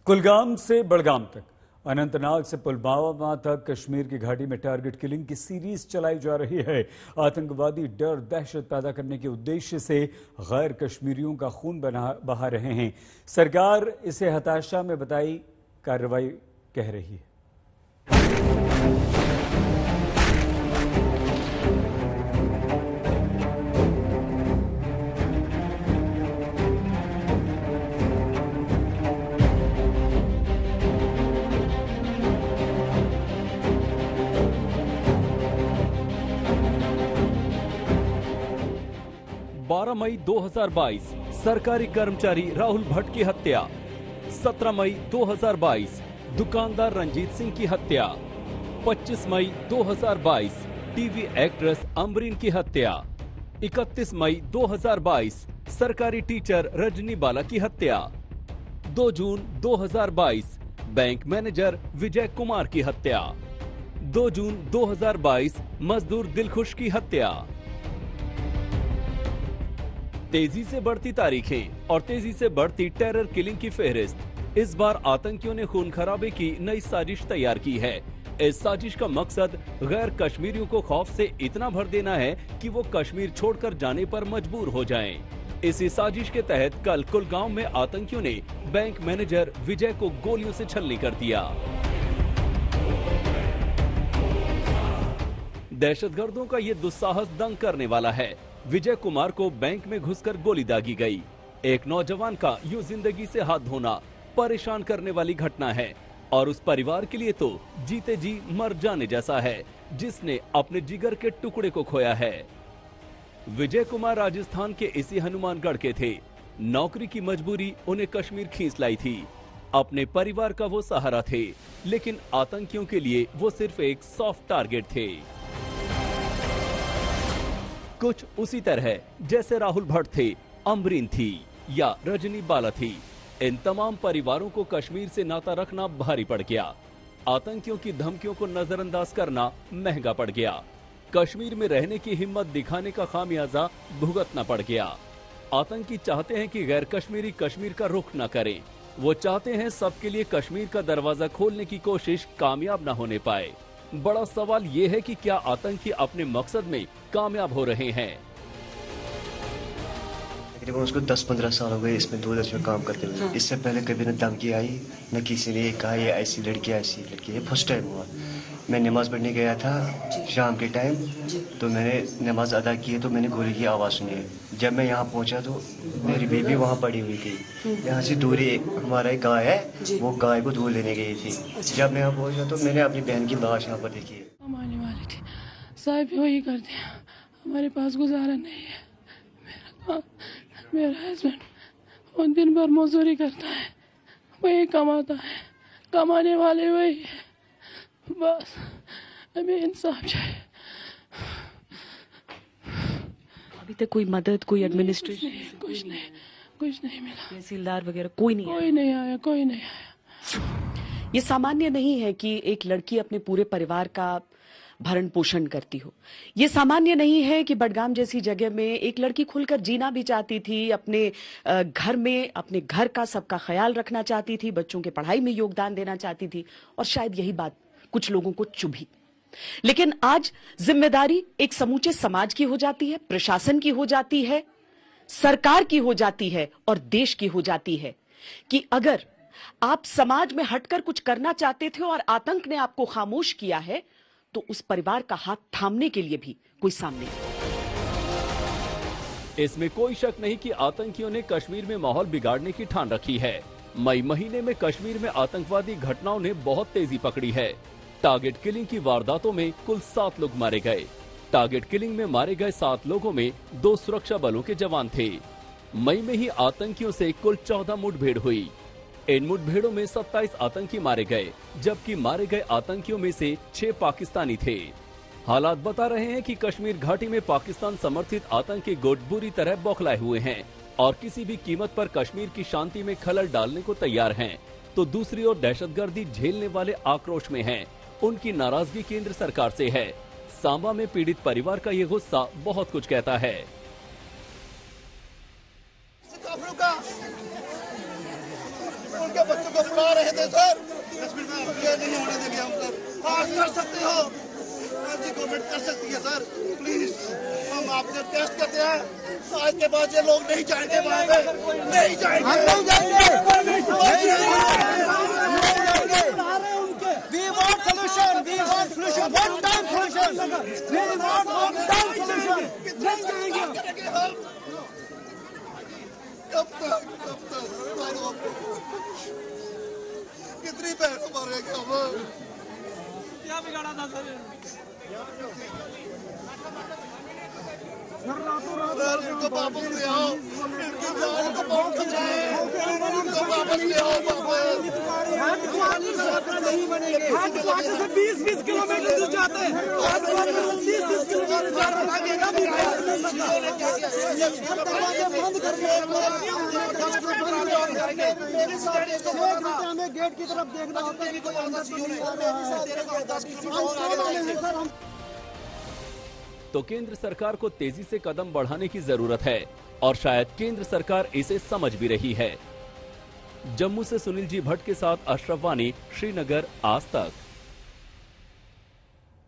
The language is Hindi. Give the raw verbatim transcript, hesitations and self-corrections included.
कुलगाम से बड़गाम तक, अनंतनाग से पुलवामा तक कश्मीर की घाटी में टारगेट किलिंग की सीरीज चलाई जा रही है। आतंकवादी डर दहशत पैदा करने के उद्देश्य से गैर कश्मीरियों का खून बहा रहे हैं। सरकार इसे हताशा में बताई कार्रवाई कह रही है। बारह मई दो हज़ार बाईस सरकारी कर्मचारी राहुल भट्ट की हत्या। सत्रह मई दो हज़ार बाईस दुकानदार रंजीत सिंह की हत्या। पच्चीस मई दो हज़ार बाईस टीवी एक्ट्रेस अमरीन की हत्या। इकतीस मई दो हज़ार बाईस सरकारी टीचर रजनी बाला की हत्या। दो जून दो हज़ार बाईस बैंक मैनेजर विजय कुमार की हत्या। दो जून दो हज़ार बाईस मजदूर दिलखुश की हत्या। तेजी से बढ़ती तारीखें और तेजी से बढ़ती टेरर किलिंग की फेहरिस्त। इस बार आतंकियों ने खून खराबे की नई साजिश तैयार की है। इस साजिश का मकसद गैर कश्मीरियों को खौफ से इतना भर देना है कि वो कश्मीर छोड़कर जाने पर मजबूर हो जाएं। इसी साजिश के तहत कल कुलगाम में आतंकियों ने बैंक मैनेजर विजय को गोलियों से छलनी कर दिया। दहशतगर्दों का ये दुस्साहस दंग करने वाला है। विजय कुमार को बैंक में घुसकर गोली दागी गई। एक नौजवान का यूं जिंदगी से हाथ धोना परेशान करने वाली घटना है और उस परिवार के लिए तो जीते जी मर जाने जैसा है जिसने अपने जिगर के टुकड़े को खोया है। विजय कुमार राजस्थान के इसी हनुमानगढ़ के थे। नौकरी की मजबूरी उन्हें कश्मीर खींच लाई थी। अपने परिवार का वो सहारा थे, लेकिन आतंकियों के लिए वो सिर्फ एक सॉफ्ट टारगेट थे। कुछ उसी तरह जैसे राहुल भट्ट थे, अमरीन थी या रजनी बाला थी। इन तमाम परिवारों को कश्मीर से नाता रखना भारी पड़ गया। आतंकियों की धमकियों को नजरअंदाज करना महंगा पड़ गया। कश्मीर में रहने की हिम्मत दिखाने का खामियाजा भुगतना पड़ गया। आतंकी चाहते हैं कि गैर कश्मीरी कश्मीर का रुख न करें। वो चाहते हैं सबके लिए कश्मीर का दरवाजा खोलने की कोशिश कामयाब न होने पाए। बड़ा सवाल ये है कि क्या आतंकी अपने मकसद में कामयाब हो रहे हैं? तकरीबन उसको दस पंद्रह साल हो गए इसमें दूरदर्शन में काम करते हुए। हाँ। इससे पहले कभी न धमकी आई न किसी ने कहा ये ऐसी लड़की ऐसी लड़की। ये फर्स्ट टाइम हुआ। मैं नमाज पढ़ने गया था शाम के टाइम, तो मैंने नमाज अदा की तो मैंने गोली की आवाज़ सुनी। जब मैं यहाँ पहुँचा तो मेरी बेबी वहाँ पड़ी हुई थी। यहाँ से दूरी हमारा एक गाय है, वो गाय को दूध लेने गई थी। जब मैं यहाँ पहुँचा तो मैंने अपनी बहन की लाश यहाँ पर देखी। कमाने वाली थी साहब, वही करते हैं, हमारे पास गुजारा नहीं है। मेरा मेरा हस्बैंड वो दिन भर मजदूरी करता है, वही कमाता है, कमाने वाले वही है। बस हमें इंसाफ चाहिए। अभी तक कोई मदद, कोई एडमिनिस्ट्रेशन कुछ, कुछ नहीं कुछ नहीं मिला। तहसीलदार वगैरह कोई नहीं कोई नहीं आया कोई नहीं आया। ये सामान्य नहीं है कि एक लड़की अपने पूरे परिवार का भरण पोषण करती हो। ये सामान्य नहीं है कि बडगाम जैसी जगह में एक लड़की खुलकर जीना भी चाहती थी, अपने घर में अपने घर का सबका ख्याल रखना चाहती थी, बच्चों के पढ़ाई में योगदान देना चाहती थी, और शायद यही बात कुछ लोगों को चुभी। लेकिन आज जिम्मेदारी एक समूचे समाज की हो जाती है, प्रशासन की हो जाती है, सरकार की हो जाती है और देश की हो जाती है कि अगर आप समाज में हटकर कुछ करना चाहते थे और आतंक ने आपको खामोश किया है, तो उस परिवार का हाथ थामने के लिए भी कोई सामने नहीं। इसमें कोई शक नहीं कि आतंकियों ने कश्मीर में माहौल बिगाड़ने की ठान रखी है। मई महीने में कश्मीर में आतंकवादी घटनाओं ने बहुत तेजी पकड़ी है। टारगेट किलिंग की वारदातों में कुल सात लोग मारे गए। टारगेट किलिंग में मारे गए सात लोगों में दो सुरक्षा बलों के जवान थे। मई में ही आतंकियों से कुल चौदह मुठभेड़ हुई। इन मुठभेड़ों में सत्ताईस आतंकी मारे गए, जबकि मारे गए आतंकियों में से छह पाकिस्तानी थे। हालात बता रहे हैं कि कश्मीर घाटी में पाकिस्तान समर्थित आतंकी गुट बुरी तरह बौखलाए हुए हैं और किसी भी कीमत पर कश्मीर की शांति में खलल डालने को तैयार हैं। तो दूसरी ओर दहशतगर्दी झेलने वाले आक्रोश में हैं। उनकी नाराजगी केंद्र सरकार से है। सांबा में पीड़ित परिवार का ये गुस्सा बहुत कुछ कहता है। उनके बच्चों को पढ़ा रहे थे सर। ये नहीं होने देंगे हम सर। आज कर सकते हो, आज गवर्नमेंट कर सकती है सर, प्लीज हम आपसे टेस्ट करते हैं। आज के बाद ये लोग नहीं जाएंगे वहाँ पे, नहीं जाएंगे, नहीं जाएंगे। We want solution, we want solution, one time solution, we want one time solution. नहीं जाएंगे हम। कब तक, कब तक कितनी पैसे मारेंगे हम? क्या बिगाड़ा था सर? सर इनको वापस ले आओ, इनकी जान को बहुत खतरा है, इनको वापस ले आओ वापस। नहीं बनेंगे, से बीस बीस किलोमीटर दूर जाते हैं, तीस तीस किलोमीटर हमें गेट की तरफ देखना होता है। तो केंद्र सरकार को तेजी से कदम बढ़ाने की जरूरत है और शायद केंद्र सरकार इसे समझ भी रही है। जम्मू से सुनील जी भट्ट के साथ अशरफ वानी, श्रीनगर, आज तक।